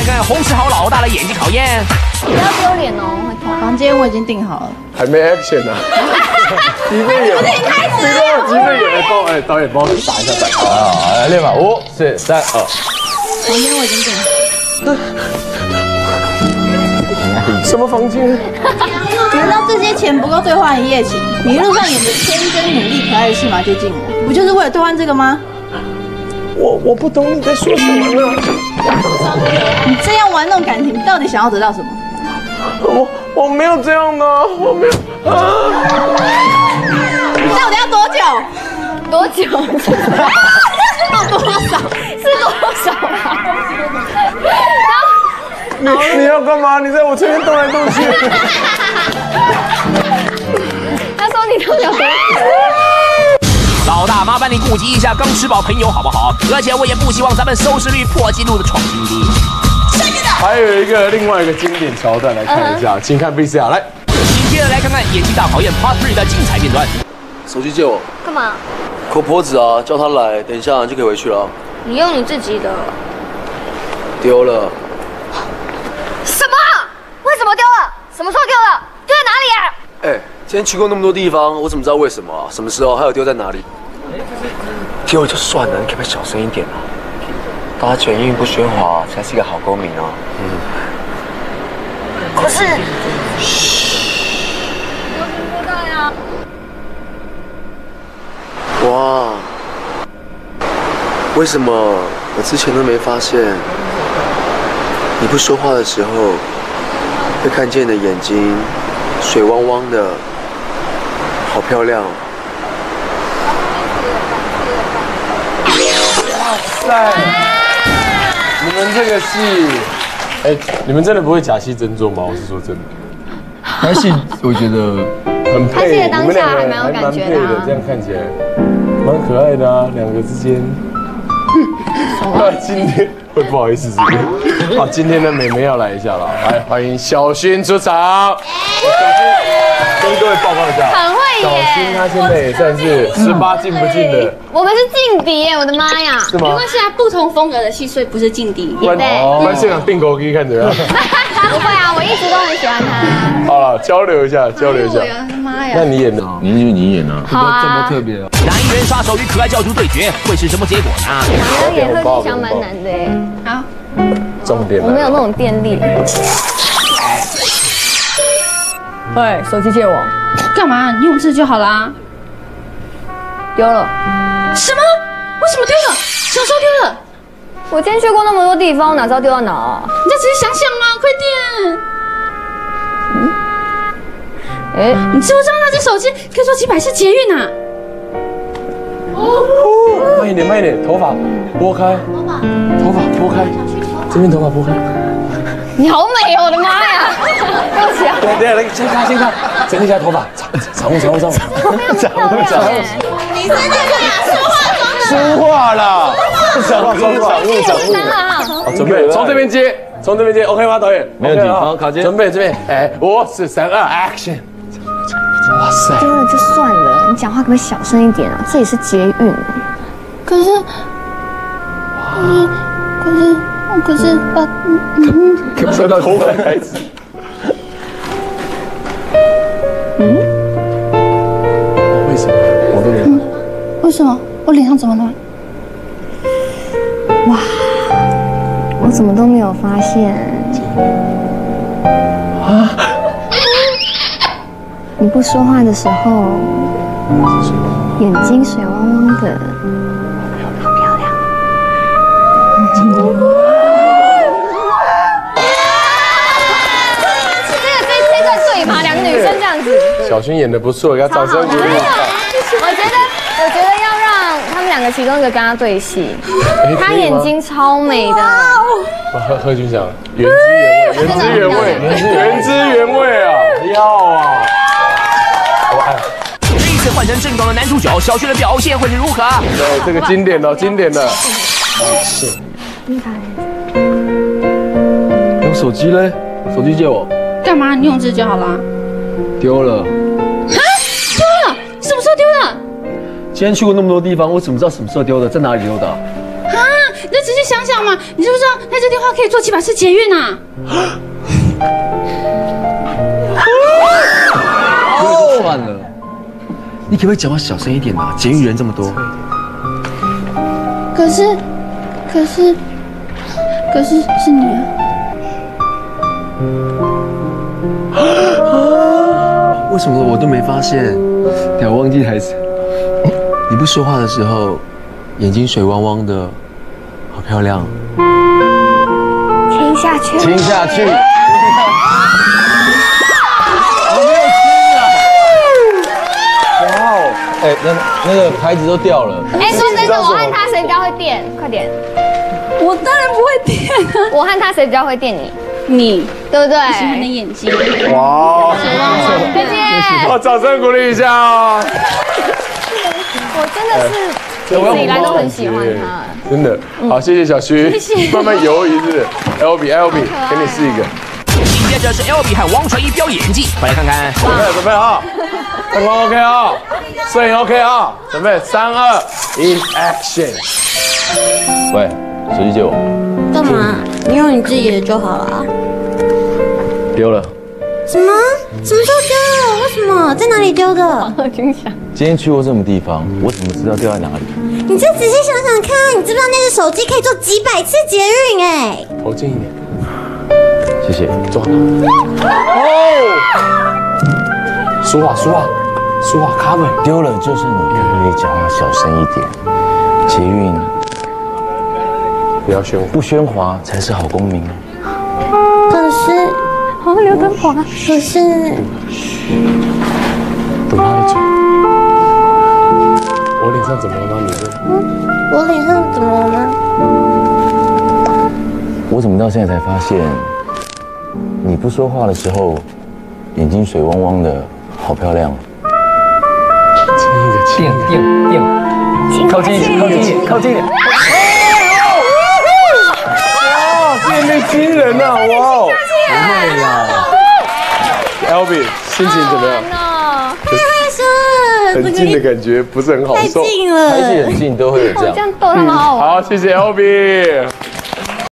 看洪世豪老大的演技考验。 不要丢脸哦，会痛。 房间我已经订好了， 还没 action 呢。急着演，你跟我急着演，哎，导演帮我打一下板啊，来练吧，5、4、3、2。 房间我已经订好了。 什么房间？ 难道这些钱不够兑换一夜情？你一路上演着天真、努力、可爱的戏码接近我，不就是为了兑换这个吗？ 我不懂你在说什么呢？ 你这样玩弄感情，你到底想要得到什么？ 我没有这样的，我没有啊。 你到底要多久？ 多久？ 要多少？ 是多少啊？ 你要干嘛？你在我前面动来动去。 他说你都有多久？ 老大，麻烦你顾及一下刚吃饱朋友好不好？而且我也不希望咱们收视率破纪录的创新低。 还有另外一个经典桥段，来看一下，请看 VCR 来。 紧接着来看看演技大考验 Part 3的精彩片段。 手机借我。 干嘛？ 口婆子啊，叫他来，等一下就可以回去了。 你用你自己的。 丢了。 什么？为什么丢了？什么时候丢了？丢在哪里啊？ 哎，今天去过那么多地方，我怎么知道为什么啊？什么时候？还有丢在哪里？丢了就算了，你可不可以小声一点啊？大家权益不喧哗，才是一个好公民啊。 可是。 哇，为什么我之前都没发现？你不说话的时候，会看见你的眼睛水汪汪的，好漂亮。 哇塞！你们这个戏，哎，你们真的不会假戏真做吗？我是说真的。 拍戏我觉得很配， 拍戏的当下还蛮有感觉的啊， 这样看起来蛮可爱的啊，两个之间。今天会不好意思，好，今天的美眉要来一下了，来欢迎小薰出场。跟各位报告一下， 很会小薰她现在也算是18禁不禁的， 我们是劲敌耶！我的妈呀！ 是吗？ 没关系啊，不同风格的戏，所以不是劲敌。 不然现场并购可以看怎么样？ 不会啊，我一直都很喜欢他。 好了，交流一下，交流一下。 妈呀！ 那你演的？ 你演啊， 好啊， 这么特别啊。 男艺人杀手与可爱教主对决会是什么结果呢？ 想要演贺吉祥蛮难的耶。 好， 重点我没有那种电力。喂，手机借我。 干嘛？你用这就好啦。 丢了。 什么？为什么丢了？什么时候丢的？ 我今天去过那么多地方，哪知道丢到哪啊？ 你再仔细想想嘛，快点！你知不知道那只手机可以坐几百次捷运啊？ 慢一点，慢一点，头发拨开，头发拨开，这边头发拨开。 你好美哦，我的妈呀！对不起啊。 对，来先看，整理一下头发，长你是这个说话啦，讲话，好，准备从这边接，OK 吗，导演？ 没问题，好，卡接。 准备这边，哎，5、4、3、2 ，Action！ 哇塞！ 丢了就算了，你讲话可不可以小声一点啊？这里是捷运。 可是，爸， 说到头发开始。为什么？我的脸？ 为什么我脸上怎么了？ 哇，我怎么都没有发现啊！你不说话的时候，眼睛水汪汪的，好漂亮。这段对吗？两个女生这样子。 小薰演的不错，给她掌声鼓励。 我觉得要让他们两个其中一个跟他对戏，他眼睛超美的。 贺军翔，原汁原味啊！要啊！我爱。 这一次换成正装的男主角，小薰的表现会是如何？ 对，这个经典的。是。 用手机嘞？手机借我。 干嘛？你用这就好啦。 丢了。 啊？丢了？什么时候丢的？ 今天去过那么多地方，我怎么知道什么时候丢的，在哪里丢的？ 啊！你再仔细想想嘛，你知不知道那这电话可以坐几百次捷运啊？ 哦，算了，你可不可以讲话小声一点啊？捷运人这么多。 可是是你啊！ 为什么我都没发现？我忘记台词。你不说话的时候，眼睛水汪汪的，好漂亮。 亲下去， 亲下去。哇哦！哎，那个牌子都掉了。 哎，说真的，我和他谁比较会电？快点！ 我当然不会电啊！ 我和他谁比较会电你？ 你对不对？ 我喜欢你的眼睛。 哇！ 再见。 好，掌声鼓励一下哦。 我真的是一直以来都很喜欢他。 真的。好，谢谢小徐。 谢谢。 慢慢游一次 ，LB，给你试一个。 紧接着是 LB 和王传一飙演技，快来看看。 准备啊！灯光 OK 啊，摄影 OK 啊，准备3、2、1 ，Action！ 喂，手机借我。 干嘛？你用你自己的就好了。 丢了。 什么？什么时候丢了？为什么？在哪里丢的？ 今天去过这种地方，我怎么知道掉在哪里？ 你再仔细想想看，你知不知道那只手机可以坐几百次捷运？哎， 头近一点。 谢谢。 坐好。哦。说话，cover。 丢了就算你，可不可以讲话小声一点？捷运不要喧哗， 不喧哗才是好公民。 可是， 刘德华。 可是， 堵他的嘴。我脸上怎么了吗？你说？ 我脸上怎么了吗？ 我怎么到现在才发现，你不说话的时候，眼睛水汪汪的，好漂亮。 亲一个， 靠近一点。 哇，这没惊人啊！哇哦，不会啦。LB，心情怎么样？ 太害羞了， 很近的感觉不是很好受。 太近了， 拍戏很近都会有这样。 这样逗他们好。 好，谢谢 LB。